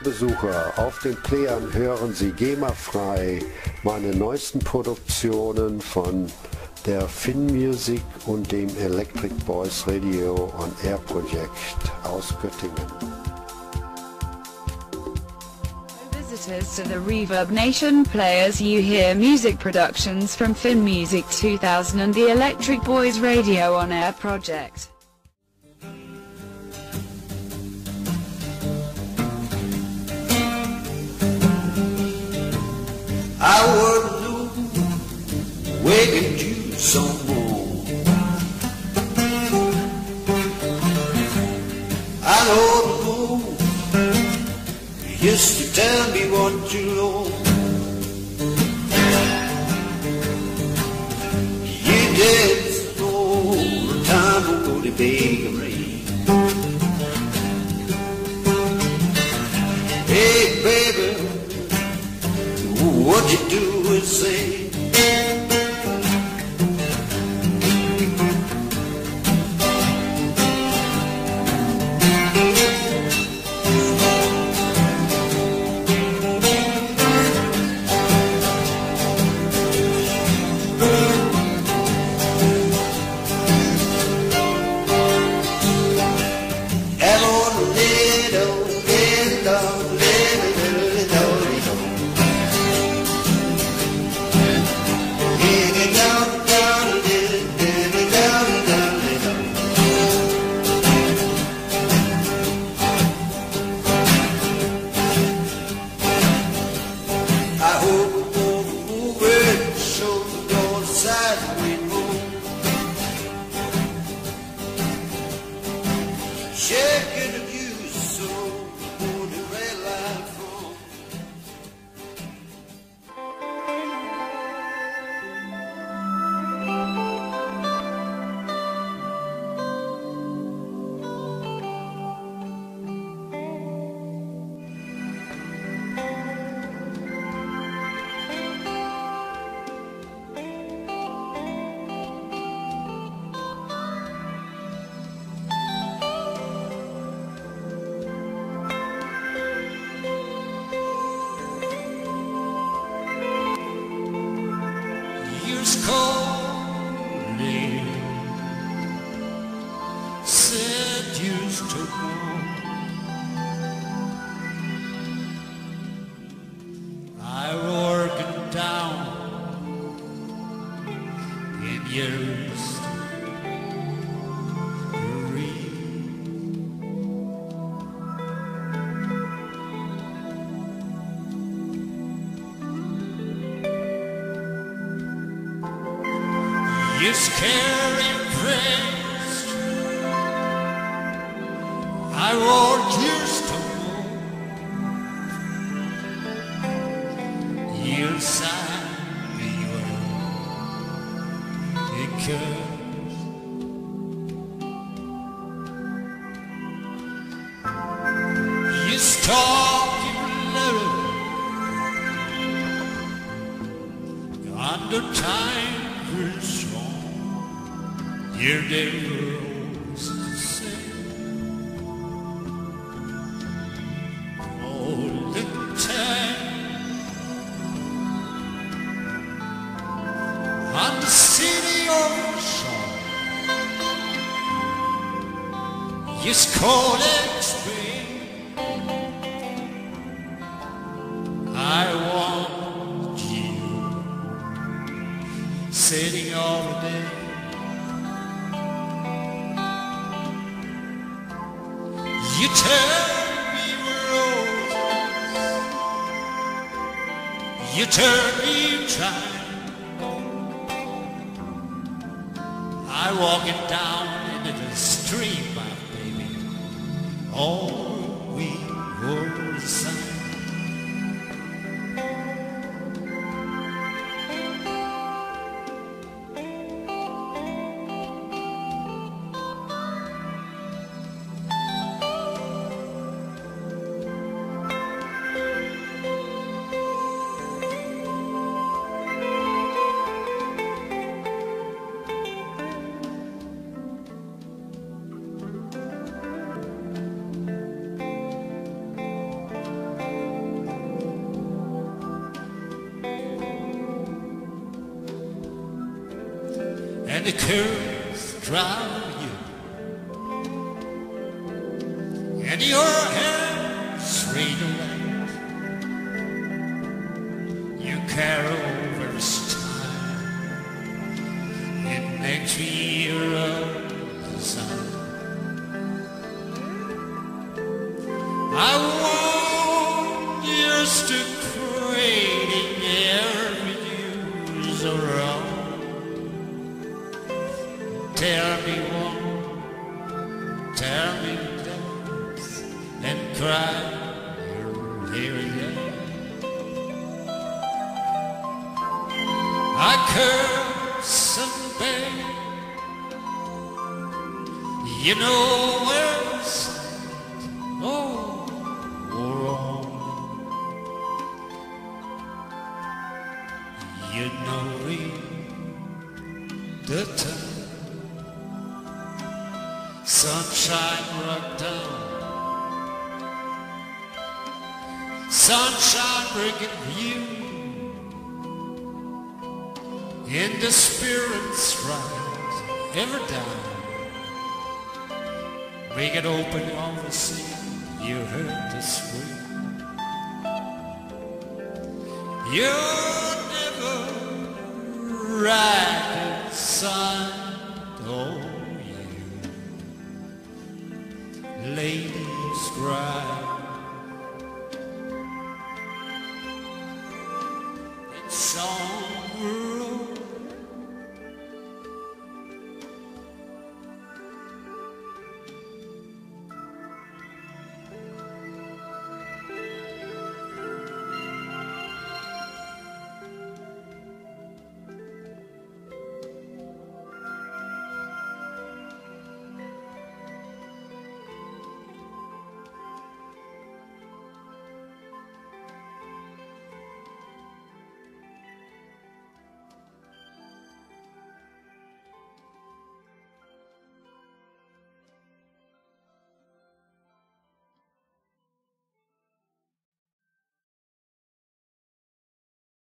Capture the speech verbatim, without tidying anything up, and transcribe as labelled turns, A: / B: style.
A: Besucher, auf den Playern hören Sie GEMA-frei meine neuesten Produktionen von der Fin Music und dem Electric Boys Radio on Air Projekt aus Göttingen.
B: Visitors to the Reverb Nation players, you hear music productions from Fin Music two thousand and the Electric Boys Radio on Air Project.
C: I would lose waking you some more. I know the Lord used to tell me what you know. You did know the time will go to beg and rain. Hey baby, what you do is say.
D: You scare impressed. I wrote years to know. You sign me well because you stop your love under time. Your devil was the same all the time. On the city ocean, you scored spring. I want you sitting all day. You turn me roses, you turn me dry. I walk it down into the stream, my baby, all we were inside. and the curves drown you, and your hair's fade away. You carol verse time, it makes me hear a sound. I want years to creating every news around. Tell me one, tell me dance, and cry here again. I curse and beg, you know where's oh wrong. You know we the time. Sunshine rock down, sunshine breaking view, and the spirits rise ever down. Make it open all the sea, you heard the scream. You're never right inside, oh. Ladies cry.